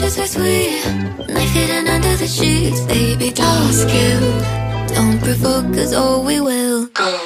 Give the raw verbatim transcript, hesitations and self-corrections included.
kisses are sweet, knife hidden under the sheets. Baby, don't skill, don't provoke, cause oh we will go.